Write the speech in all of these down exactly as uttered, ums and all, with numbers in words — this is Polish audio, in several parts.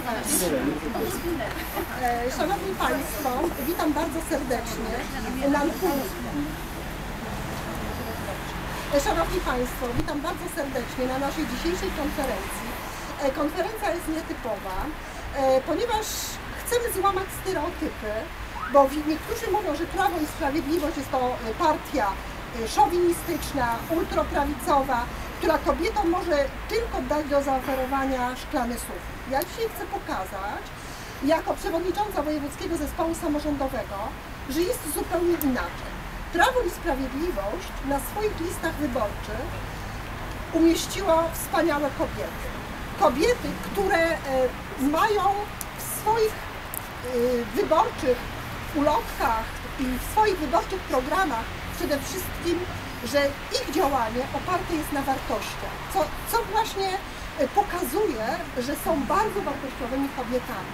Szanowni Państwo, witam bardzo serdecznie na Szanowni Państwo, witam bardzo serdecznie na naszej dzisiejszej konferencji. Konferencja jest nietypowa, ponieważ chcemy złamać stereotypy, bo niektórzy mówią, że Prawo i Sprawiedliwość jest to partia szowinistyczna, ultraprawicowa, która kobietom może tylko dać do zaoferowania szklany sufit. Ja dzisiaj chcę pokazać, jako przewodnicząca Wojewódzkiego Zespołu Samorządowego, że jest zupełnie inaczej. Prawo i Sprawiedliwość na swoich listach wyborczych umieściło wspaniałe kobiety. Kobiety, które mają w swoich wyborczych ulotkach i w swoich wyborczych programach przede wszystkim, że ich działanie oparte jest na wartościach, co, co właśnie pokazuje, że są bardzo wartościowymi kobietami.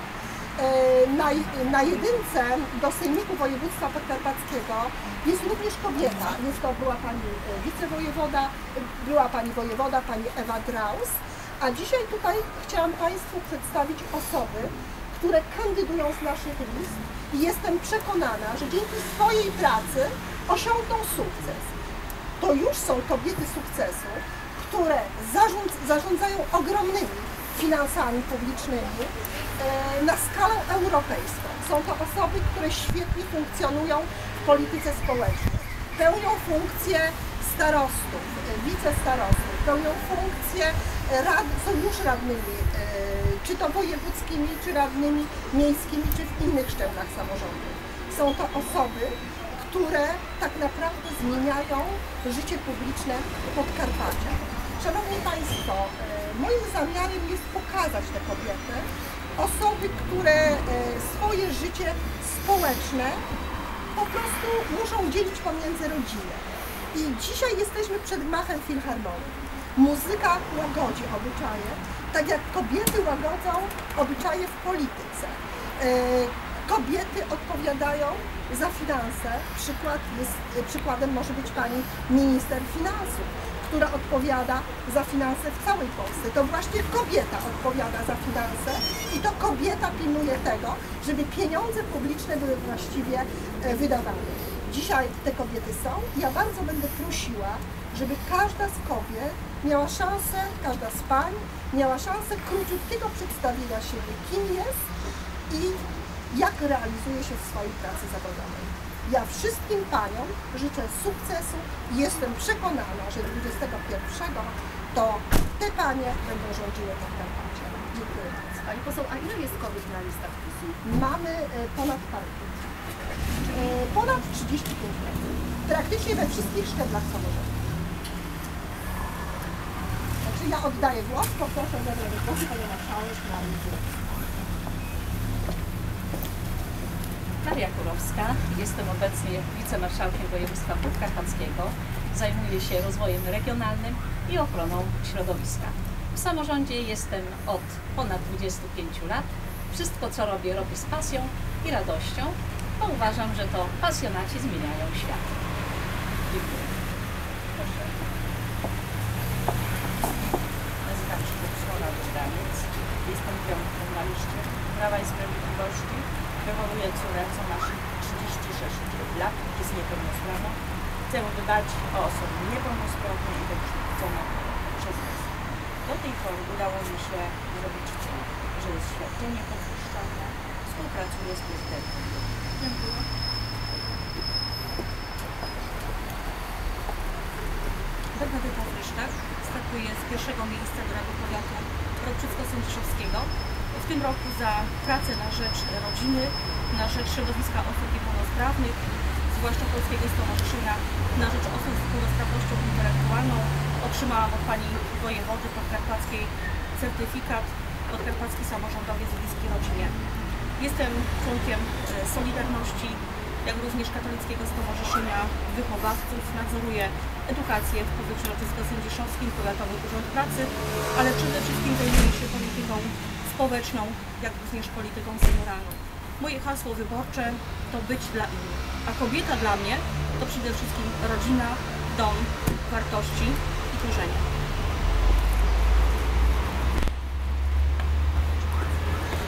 Na, na jedynce do Sejmiku Województwa Podkarpackiego jest również kobieta. Jest to była pani wicewojewoda, była pani wojewoda, pani Ewa Draus, a dzisiaj tutaj chciałam Państwu przedstawić osoby, które kandydują z naszych list i jestem przekonana, że dzięki swojej pracy osiągną sukces. To już są kobiety sukcesu, które zarząd, zarządzają ogromnymi finansami publicznymi e, na skalę europejską. Są to osoby, które świetnie funkcjonują w polityce społecznej. Pełnią funkcje starostów, wicestarostów, pełnią funkcje rad, są już radnymi, e, czy to wojewódzkimi, czy radnymi miejskimi, czy w innych szczeblach samorządu. Są to osoby, które tak naprawdę zmieniają życie publiczne Podkarpacia. Szanowni Państwo, moim zamiarem jest pokazać te kobiety, osoby, które swoje życie społeczne po prostu muszą dzielić pomiędzy rodzinę. I dzisiaj jesteśmy przed gmachem Filharmonii. Muzyka łagodzi obyczaje, tak jak kobiety łagodzą obyczaje w polityce. Kobiety odpowiadają za finanse. Przykład jest, przykładem może być pani minister finansów, która odpowiada za finanse w całej Polsce. To właśnie kobieta odpowiada za finanse i to kobieta pilnuje tego, żeby pieniądze publiczne były właściwie wydawane. Dzisiaj te kobiety są i ja bardzo będę prosiła, żeby każda z kobiet miała szansę, każda z pań miała szansę króciutkiego przedstawienia siebie, kim jest i jak realizuje się w swojej pracy zawodowej. Ja wszystkim paniom życzę sukcesu i jestem przekonana, że dwudziestego pierwszego to te panie będą rządziły Podkarpaciem. Dziękuję bardzo. Pani poseł, a ile jest kobiet na listach PiS-u? Mamy ponad parę. Ponad trzydzieści pięć procent. Praktycznie we wszystkich szczeblach samorządu. Także ja oddaję głos, poproszę o zabranie głosu panią marszałek na listę. Maria Kurowska, jestem obecnie wicemarszałkiem województwa podkarpackiego, zajmuję się rozwojem regionalnym i ochroną środowiska. W samorządzie jestem od ponad dwudziestu pięciu lat. Wszystko, co robię, robię z pasją i radością, bo uważam, że to pasjonaci zmieniają świat. Dziękuję. Proszę. Nazywam się Urszula Wyżaniec. Jestem piątką na liście Prawa i Sprawiedliwości. Wychowuję córę, co ma trzydzieści sześć lat, jest niepełnosprawna. Chcę dbać o osoby niepełnosprawne i wykrzywdzone przez nas. Do tej pory udało mi się zrobić to, że jest świadczenie podwyższone. Współpracuję z prezydentem. Dziękuję. Bernadeta Frysztak, startuję z pierwszego miejsca do Rady Powiatu Ropczycko-Sędziszowskiego. W tym roku za pracę na rzecz rodziny, na rzecz środowiska osób niepełnosprawnych, zwłaszcza Polskiego Stowarzyszenia na rzecz osób z niepełnosprawnością intelektualną, otrzymałam od pani wojewody podkarpackiej certyfikat Podkarpacki Samorządowiec bliski rodzinie. Jestem członkiem Solidarności, jak również Katolickiego Stowarzyszenia Wychowawców. Nadzoruję edukację w powiecie ropczycko-sędziszowskim, Powiatowy Urząd Pracy, ale przede wszystkim zajmuję się polityką społeczną, jak również polityką senioralną. Moje hasło wyborcze to być dla innych, a kobieta dla mnie to przede wszystkim rodzina, dom, wartości i korzenie.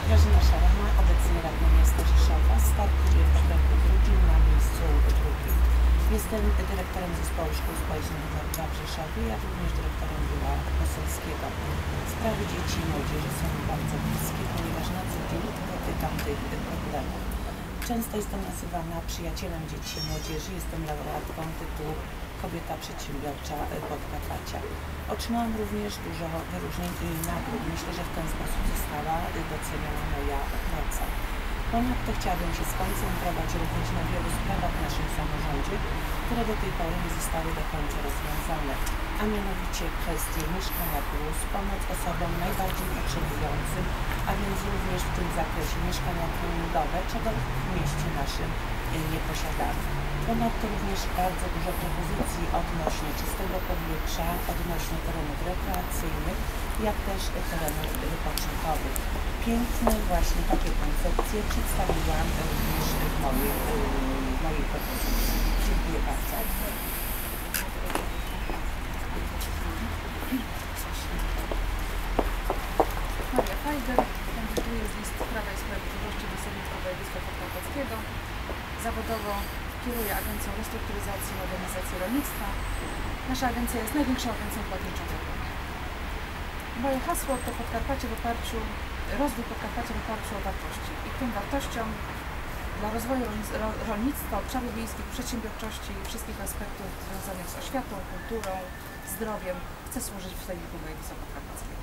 Grażyna Szarama, obecnie radna miasta Rzeszowa, startuję w okręgu drugim na miejscu drugim. Jestem dyrektorem Zespołu Szkół Społecznych nr dwa w Rzeszowie, jak również dyrektorem Biura Poselskiego. Sprawy dzieci i młodzieży są mi bardzo bliskie, ponieważ na co dzień dotykam tych problemów. Często jestem nazywana przyjacielem dzieci i młodzieży, jestem laureatką tytułu Kobieta Przedsiębiorcza Podkarpacia. Otrzymałam również dużo wyróżnień i nagród. Myślę, że w ten sposób została doceniona moja praca. Ponadto chciałabym się skoncentrować również na wielu sprawach w naszym samorządzie, które do tej pory nie zostały do końca rozwiązane, a mianowicie kwestie Mieszkania Plus, pomoc osobom najbardziej potrzebującym, a więc również w tym zakresie mieszkania treningowe, czego w mieście naszym nie posiadamy. Ponadto również bardzo dużo propozycji odnośnie czystego powietrza, odnośnie terenów rekreacyjnych, jak też terenów wypoczynkowych. Piękne właśnie takie koncepcje przedstawiłam również w mojej, w mojej propozycji. Dziękuję bardzo. Maria Fajder, kandyduję z listy Prawa i Sprawiedliwości do Sejmiku Województwa Podkarpackiego. Zawodowo kieruję Agencją Restrukturyzacji i Modernizacji Rolnictwa. Nasza agencja jest największą agencją płatniczą w Europie. Moje hasło to Podkarpacie w oparciu, rozwój Podkarpacia w oparciu o wartości. I tym wartościom dla rozwoju rolnictwa, obszarów wiejskich, przedsiębiorczości i wszystkich aspektów związanych z oświatą, kulturą, zdrowiem chcę służyć w Sejmiku Województwa Podkarpackiego.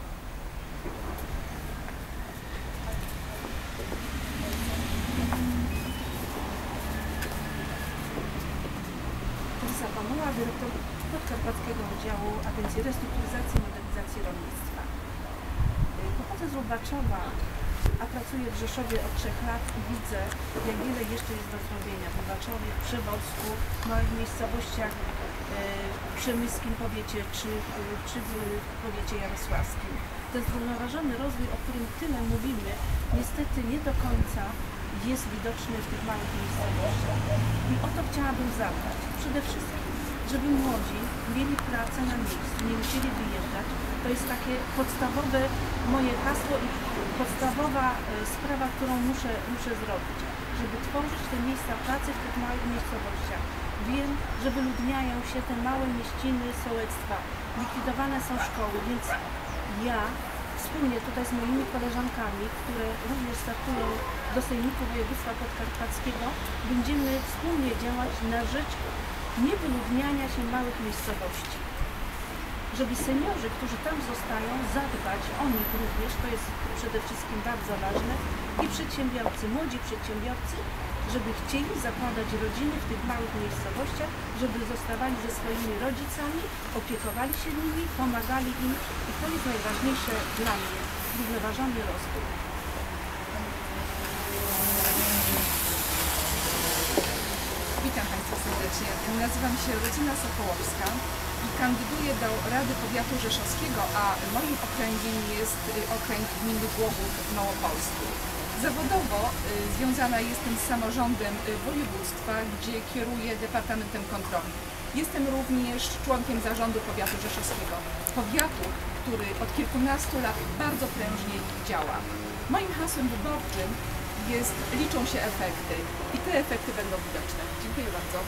Teresa Pamuła, dyrektor Podkarpackiego Wydziału Agencji Restrukturyzacji i Modernizacji Rolnictwa. Pochodzę z Lubaczowa, a pracuję w Rzeszowie od trzech lat i widzę, jak wiele jeszcze jest do zrobienia w Lubaczowie, w Przewozku, w małych miejscowościach w przemyskim powiecie czy, czy w powiecie jarosławskim. Ten zrównoważony rozwój, o którym tyle mówimy, niestety nie do końca jest widoczny w tych małych miejscowościach. I o to chciałabym zadbać. Przede wszystkim, żeby młodzi mieli pracę na miejscu, nie musieli wyjeżdżać. To jest takie podstawowe moje hasło i podstawowa sprawa, którą muszę, muszę zrobić, żeby tworzyć te miejsca pracy w tych małych miejscowościach. Wiem, że wyludniają się te małe mieściny, sołectwa, likwidowane są szkoły, więc ja wspólnie tutaj z moimi koleżankami, które również startują do Sejmiku Województwa Podkarpackiego, będziemy wspólnie działać na rzecz niewyludniania się małych miejscowości. Żeby seniorzy, którzy tam zostają, zadbać o nich również, to jest przede wszystkim bardzo ważne, i przedsiębiorcy, młodzi przedsiębiorcy, żeby chcieli zakładać rodziny w tych małych miejscowościach, żeby zostawali ze swoimi rodzicami, opiekowali się nimi, pomagali im, i to jest najważniejsze dla mnie, zrównoważony rozwój. Witam Państwa serdecznie. Nazywam się Rodzina Sokołowska i kandyduję do Rady Powiatu Rzeszowskiego, a moim okręgiem jest okręg gminy Głogów w Małopolsku. Zawodowo y, związana jestem z samorządem y, województwa, gdzie kieruję Departamentem Kontroli. Jestem również członkiem zarządu Powiatu Rzeszowskiego. Powiatu, który od kilkunastu lat bardzo prężnie działa. Moim hasłem wyborczym jest liczą się efekty i te efekty będą widoczne. Dziękuję bardzo.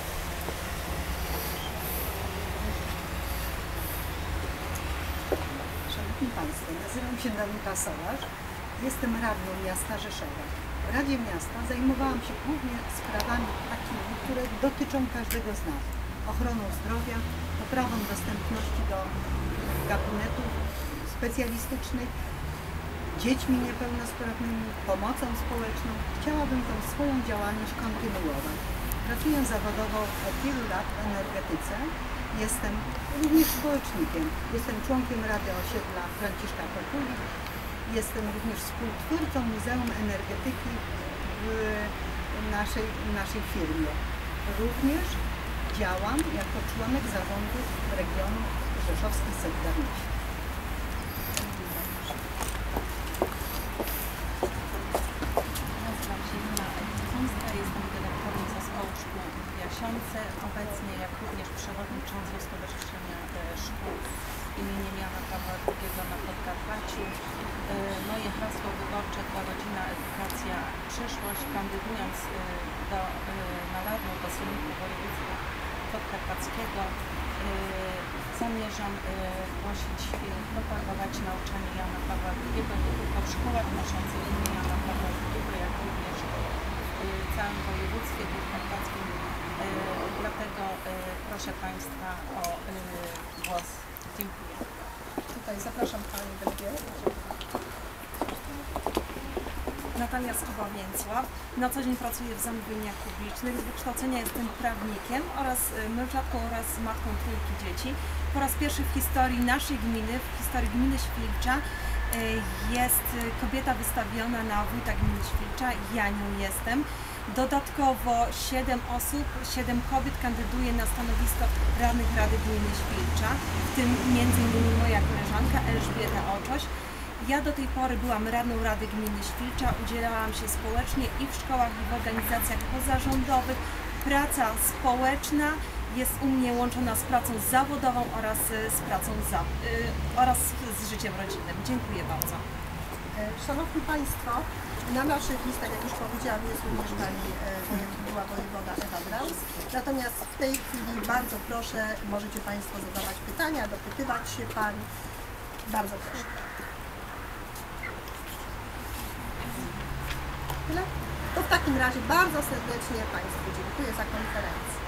Szanowni Państwo, nazywam się Danuta Solarz, jestem radną miasta Rzeszowa. W Radzie Miasta zajmowałam się głównie sprawami takimi, które dotyczą każdego z nas. Ochroną zdrowia, poprawą dostępności do gabinetów specjalistycznych, dziećmi niepełnosprawnymi, pomocą społeczną. Chciałabym tę swoją działalność kontynuować. Pracuję zawodowo od wielu lat w energetyce. Jestem również społecznikiem. Jestem członkiem Rady Osiedla Franciszka Populi. Jestem również współtwórcą Muzeum Energetyki w naszej, naszej firmie. Również działam jako członek zarządu regionu Rzeszowskiej Solidarności. Nazywam się Jana Ekińska, jestem dyrektorem Zespołu Szkół w Jasiące, obecnie jak również przewodniczącą Stowarzyszenia Szkół imienia Jana Pawła drugiego na Podkarpaciu. Moje hasło wyborcze dla przyszłość, kandydując y, do, y, na radną do Sejmiku Województwa Podkarpackiego, y, zamierzam y, głosić, y, propagować nauczanie Jana Pawła drugiego nie tylko w szkołach noszących imię Jana Pawła drugiego, jak również w y, całym województwie podkarpackim. Y, dlatego y, proszę Państwa o y, głos. Dziękuję. Tutaj zapraszam Panią Delegier. Natalia Skowa-Więcław. Na co dzień pracuję w zamówieniach publicznych. Z wykształcenia jestem prawnikiem oraz mężatką oraz matką trójki dzieci. Po raz pierwszy w historii naszej gminy, w historii gminy Świlcza jest kobieta wystawiona na wójta gminy Świlcza. Ja nią jestem. Dodatkowo siedem osób, siedem kobiet kandyduje na stanowisko radnych Rady Gminy Świlcza, w tym między innymi moja koleżanka Elżbieta Oczoś. Ja do tej pory byłam radną Rady Gminy Świlcza, udzielałam się społecznie i w szkołach, i w organizacjach pozarządowych. Praca społeczna jest u mnie łączona z pracą zawodową oraz z pracą za, yy, oraz z życiem rodzinnym. Dziękuję bardzo. Szanowni Państwo, na naszych listach, jak już powiedziałam, jest również Pani e, była wojewoda Ewa Braus. Natomiast w tej chwili bardzo proszę, możecie Państwo zadawać pytania, dopytywać się Pań. Bardzo proszę. Tyle? To w takim razie bardzo serdecznie Państwu dziękuję za konferencję.